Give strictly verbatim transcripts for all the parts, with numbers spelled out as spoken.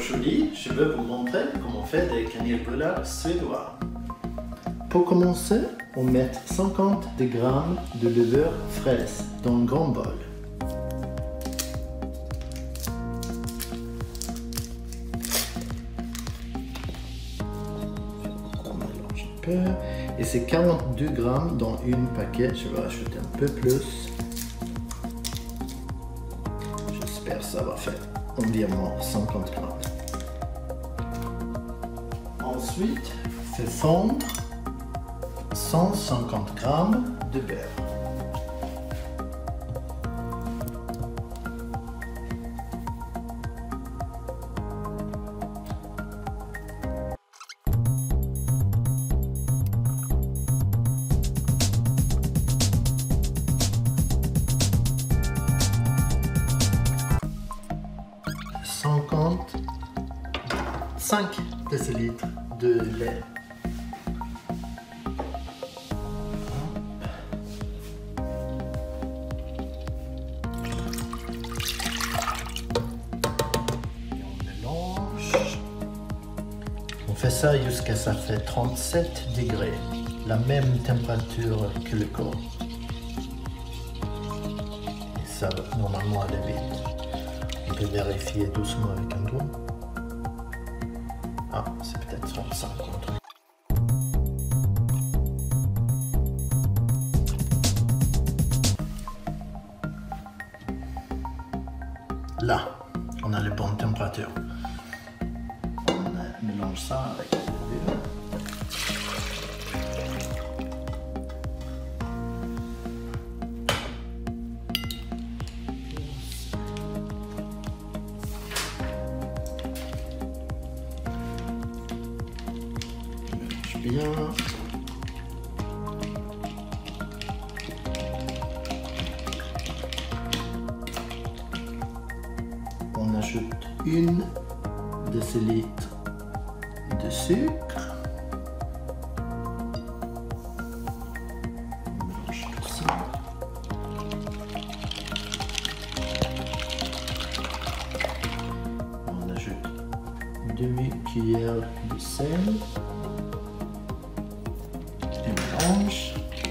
Aujourd'hui, je vais vous montrer comment faire des kanelbullar suédois. Pour commencer, on met cinquante grammes de levure fraîche dans un grand bol. On mélange un peu. Et c'est quarante-deux grammes dans une paquet. Je vais rajouter un peu plus. J'espère que ça va faire environ cinquante grammes. Ensuite, fais fondre cent cinquante grammes de beurre. cinquante-cinq décilitres de lait. On fait ça jusqu'à ça fait trente-sept degrés, la même température que le corps. Et ça va normalement aller vite. On peut vérifier doucement avec un doigt. Ah, c'est peut-être trente-cinq. Là, on a les bonnes températures. On mélange ça avec le beurre. Mélange bien. On ajoute une décilitre de sucre. On mélange tout ça. On ajoute une demi-cuillère de sel. Et mélange.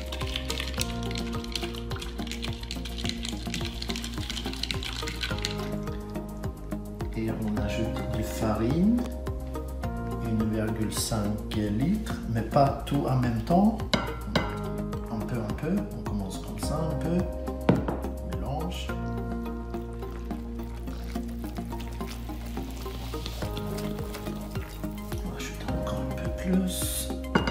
Et on ajoute de farine, un virgule cinq litres, mais pas tout en même temps. Un peu, un peu. On commence comme ça, un peu. On mélange. On ajoute encore un peu plus.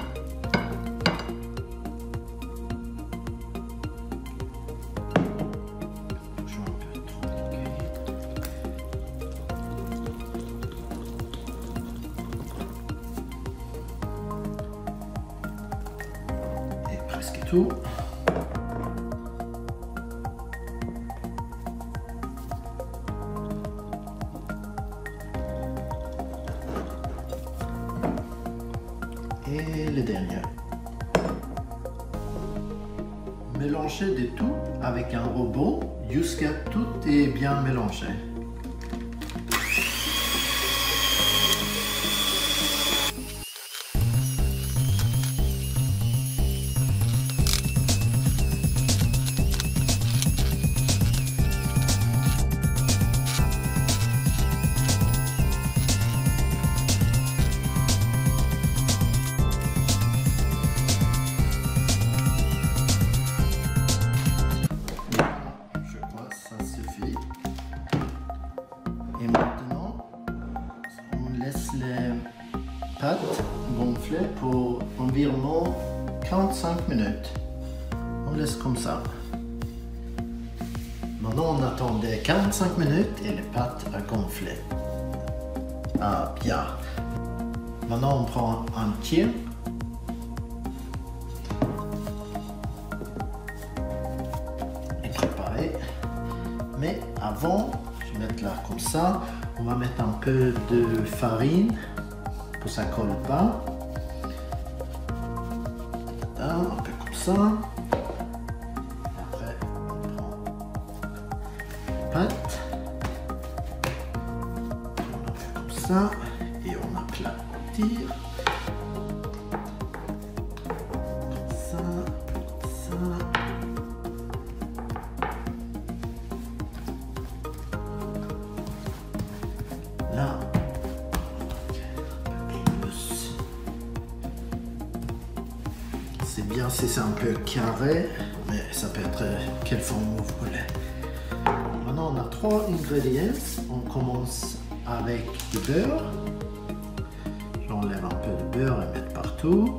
Presque tout. Et le dernier. Mélangez de tout avec un robot jusqu'à tout est bien mélangé. Et maintenant, on laisse les pâtes gonfler pour environ quarante-cinq minutes. On laisse comme ça. Maintenant, on attendait quarante-cinq minutes et les pâtes a gonflé. Ah, bien. Maintenant, on prend un tiers. Et préparer. Mais avant, je vais mettre là comme ça. On va mettre un peu de farine pour que ça ne colle pas. Un peu comme ça. Et après, on prend les pâtes. On fait comme ça et on aplatit. Ça, ça. Là, un peu plus. C'est bien si c'est un peu carré, mais ça peut être quelle forme vous voulez. Maintenant, on a trois ingrédients. On commence avec du beurre. J'enlève un peu de beurre et mettre partout.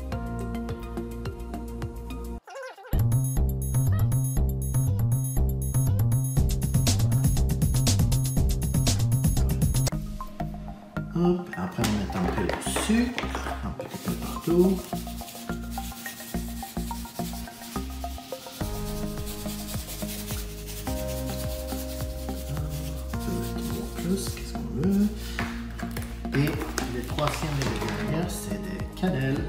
Hop, après on met un peu de sucre, un petit peu partout. Qu'est-ce qu'on veut. Et le troisième ingrédient, c'est des cannelles.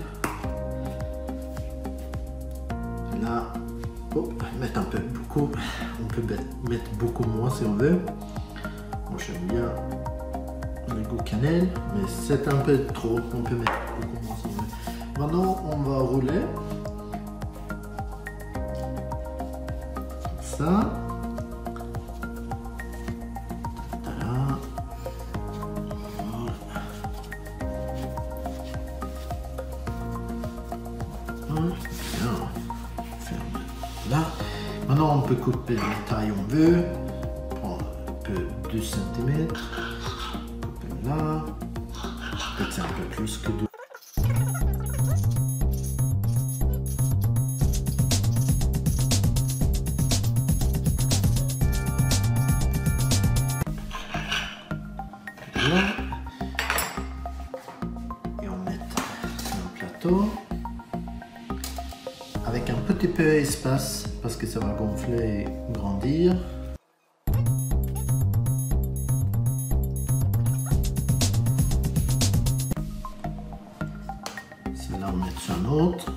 Là, oh, mettre un peu beaucoup. On peut mettre beaucoup moins si on veut. Moi j'aime bien le goût cannelle, mais c'est un peu trop. On peut mettre beaucoup moins si on veut. Maintenant, on va rouler. Comme ça. Là. Maintenant, on peut couper la taille on veut. Prendre un peu deux centimètres. Couper là. Peut-être c'est un peu plus que deux. Là. Et on met sur un plateau. Avec un petit peu d'espace parce que ça va gonfler et grandir. Celle-là on met sur un autre.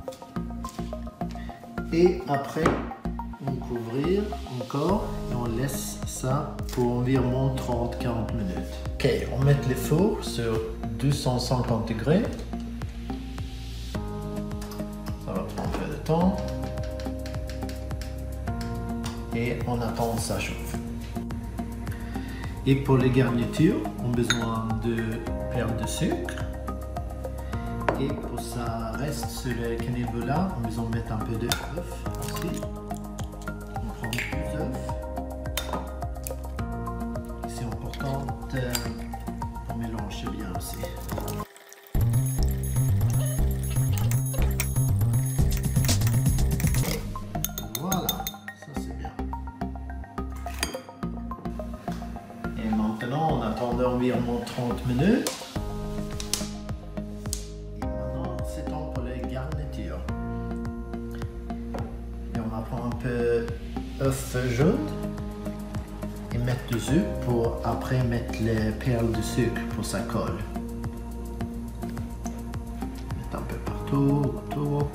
Et après on couvrir encore et on laisse ça pour environ trente à quarante minutes. Ok, on met les fours sur deux cent cinquante degrés. Ça va prendre un peu de temps. Et on attend que ça chauffe. Et pour les garnitures, on a besoin de perles de sucre. Et pour ça reste sur le cannelle-là, on a besoin de mettre un peu d'œuf aussi. On prend plus d'œufs. C'est important de mélanger bien aussi. Voilà, ça c'est bien. Et maintenant, on attend environ trente minutes. Et maintenant, c'est temps pour les garnitures. Et on va prendre un peu d'œuf jaune et mettre dessus pour après mettre les perles de sucre pour ça colle. Mettre un peu partout, autour.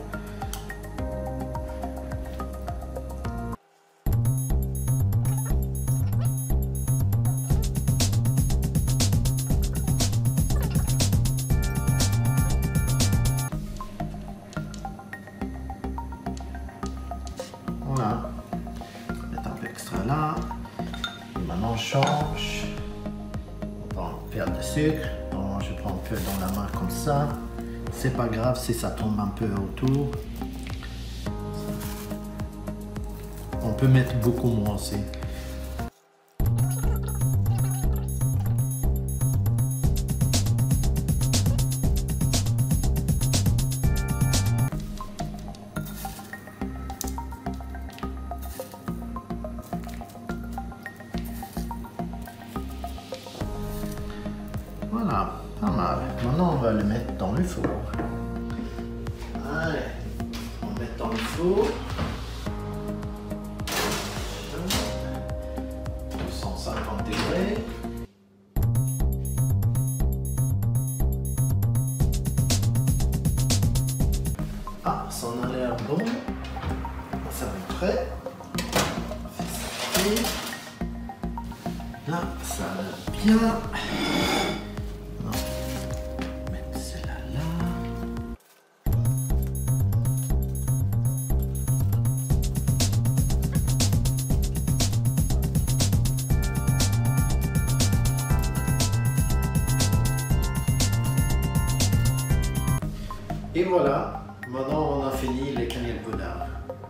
Voilà, mettre un peu extra là. Et maintenant on change. On prend une perle de sucre. Donc, je prends un peu dans la main comme ça. C'est pas grave si ça tombe un peu autour. On peut mettre beaucoup moins aussi. Voilà, pas mal. Maintenant, on va le mettre dans le four. Allez, on met dans le four. deux cent cinquante degrés. Ah, ça en a l'air bon. Ça va être prêt. Là, ça a l'air bien. bien. Non. Mettre celle-là là. Et voilà, maintenant on a fini les cannelles poudre.